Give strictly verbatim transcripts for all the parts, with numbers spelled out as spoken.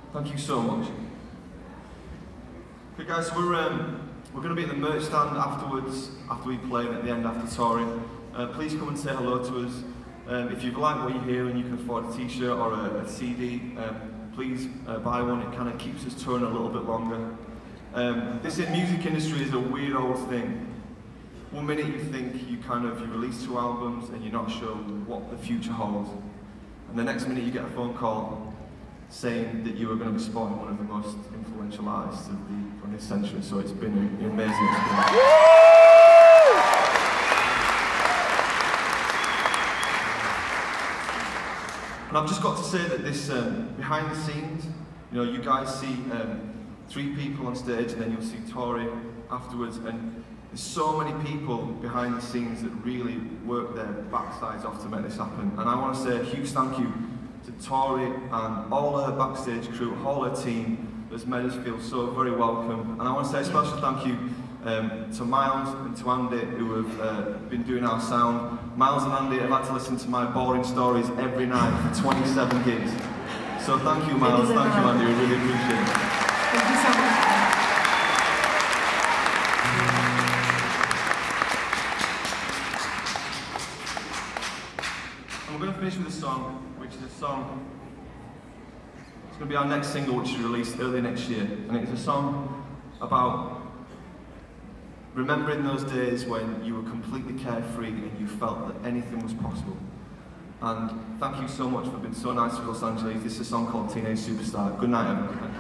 Thank you so much. Okay guys, so we're, um, we're going to be at the merch stand afterwards, after we play and at the end after touring. Uh, please come and say hello to us. Um, if you like what you hear and you can afford a t-shirt or a, a C D, um, please uh, buy one. It kind of keeps us touring a little bit longer. Um, this music industry is a weird old thing. One minute you think you kind of, you release two albums and you're not sure what the future holds. And the next minute you get a phone call saying that you are going to be supporting one of the most influential artists of the twentieth century. So it's been an amazing experience. And I've just got to say that this, um, behind the scenes, you know, you guys see um, three people on stage and then you'll see Tori afterwards, and there's so many people behind the scenes that really work their backsides off to make this happen. And I want to say a huge thank you to Tori and all her backstage crew, all her team that's made us feel so very welcome. And I want to say a special thank you um, to Miles and to Andy, who have uh, been doing our sound. Miles and Andy have had to listen to my boring stories every night for twenty-seven gigs. So thank you, Miles, thank you, Andy, we really appreciate it. Thank you so much. And we're going to finish with a song, which is a song, it's going to be our next single, which is released early next year. And it's a song about remembering those days when you were completely carefree and you felt that anything was possible. And thank you so much for being so nice to Los Angeles. This is a song called Teenage Superstar. Good night, everyone.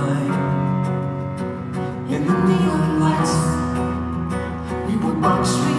Neon lights, we would walk straight